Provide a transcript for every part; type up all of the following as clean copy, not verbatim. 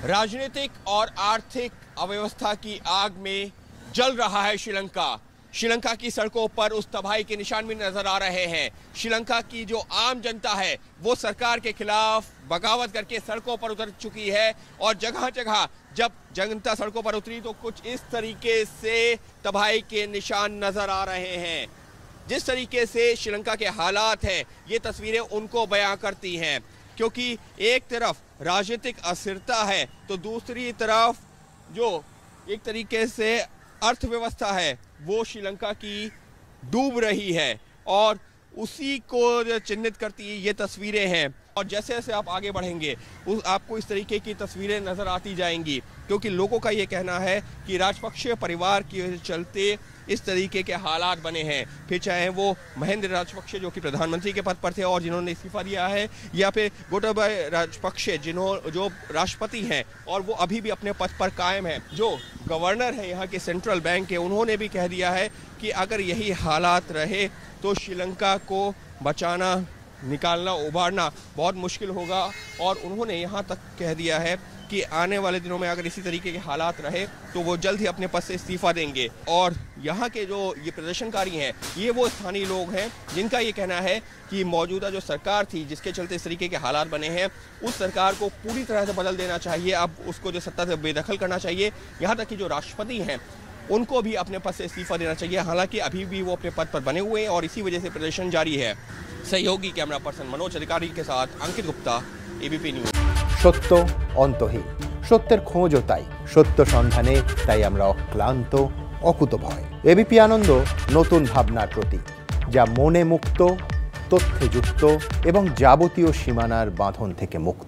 राजनीतिक और आर्थिक अव्यवस्था की आग में जल रहा है श्रीलंका। श्रीलंका की सड़कों पर उस तबाही के निशान भी नजर आ रहे हैं। श्रीलंका की जो आम जनता है वो सरकार के खिलाफ बगावत करके सड़कों पर उतर चुकी है और जगह जगह जब जनता सड़कों पर उतरी तो कुछ इस तरीके से तबाही के निशान नजर आ रहे हैं। जिस तरीके से श्रीलंका के हालात हैं ये तस्वीरें उनको बयां करती हैं, क्योंकि एक तरफ राजनीतिक अस्थिरता है तो दूसरी तरफ जो एक तरीके से अर्थव्यवस्था है वो श्रीलंका की डूब रही है और उसी को चिन्हित करती ये तस्वीरें हैं। और जैसे जैसे आप आगे बढ़ेंगे आपको इस तरीके की तस्वीरें नज़र आती जाएंगी, क्योंकि लोगों का ये कहना है कि राजपक्षे परिवार के चलते इस तरीके के हालात बने हैं। फिर चाहे वो महेंद्र राजपक्षे जो कि प्रधानमंत्री के पद पर थे और जिन्होंने इस्तीफा दिया है, या फिर गोटाबाया राजपक्षे जो राष्ट्रपति हैं और वो अभी भी अपने पद पर कायम है। जो गवर्नर है यहाँ के सेंट्रल बैंक के, उन्होंने भी कह दिया है कि अगर यही हालात रहे तो श्रीलंका को बचाना, निकालना, उबारना बहुत मुश्किल होगा। और उन्होंने यहाँ तक कह दिया है कि आने वाले दिनों में अगर इसी तरीके के हालात रहे तो वो जल्द ही अपने पद से इस्तीफा देंगे। और यहाँ के जो ये प्रदर्शनकारी हैं ये वो स्थानीय लोग हैं जिनका ये कहना है कि मौजूदा जो सरकार थी जिसके चलते इस तरीके के हालात बने हैं, उस सरकार को पूरी तरह से बदल देना चाहिए। अब उसको जो सत्ता से बेदखल करना चाहिए। यहाँ तक कि जो राष्ट्रपति हैं उनको भी अपने पद से इस्तीफा देना चाहिए। हालांकि अभी भी वो अपने पद पर बने हुए हैं और इसी वजह से प्रदर्शन जारी है। सहयोगी कैमरा पर्सन मनोज अधिकारी के साथ अंकित गुप्ता, एबीपी न्यूज। সত্য অন্তহীন, সত্যের খোঁজও তাই, সত্য সন্ধানে তাই আমরা অক্লান্ত অকুতভয়। এবিপি আনন্দ নতুন ভাবনার প্রতীক, যা মনে মুক্ত, তথ্যে যুক্ত এবং যাবতীয় সীমানার বাঁধন থেকে মুক্ত।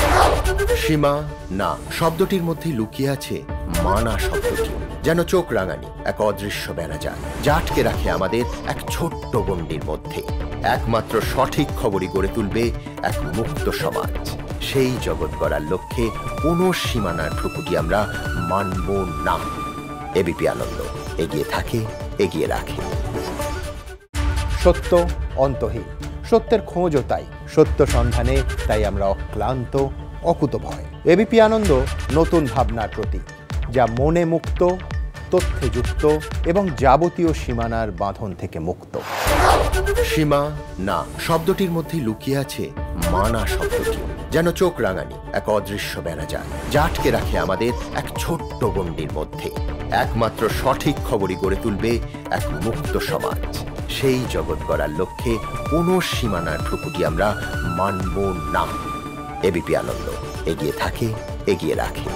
সীমা না শব্দটির মধ্যে লুকিয়ে আছে মানা শব্দটি, যেন চোখ রাঙানি এক অদৃশ্য বেড়াজাল যা আটকে রাখে আমাদের এক ছোট্ট গণ্ডির মধ্যে। একমাত্র সঠিক খবরই গড়ে তুলবে এক মুক্ত সমাজ। সেই জগৎ গড়ার লক্ষ্যে কোনো সীমানার ঠুকুটি আমরা মানব না। এবিপি আনন্দ এগিয়ে থাকে, এগিয়ে রাখে। সত্য অন্তহীন, সত্যের খোঁজও তাই, সত্য সন্ধানে তাই আমরা অক্লান্ত অকুতভয়। এবিপি আনন্দ নতুন ভাবনার প্রতীক, যা মনে মুক্ত, তথ্যে যুক্ত এবং যাবতীয় সীমানার বাঁধন থেকে মুক্ত। সীমা না শব্দটির মধ্যে লুকিয়ে আছে মানা শব্দটি, যেন চোখ রাঙানি এক অদৃশ্য বেড়াজাল যা আটকে রাখে আমাদের এক ছোট্ট গণ্ডির মধ্যে। একমাত্র সঠিক খবরই গড়ে তুলবে এক মুক্ত সমাজ। সেই জগৎ গড়ার লক্ষ্যে কোনো সীমানার ঠুকুটি আমরা মানব না। এবিপি আনন্দ এগিয়ে থাকে, এগিয়ে রাখে।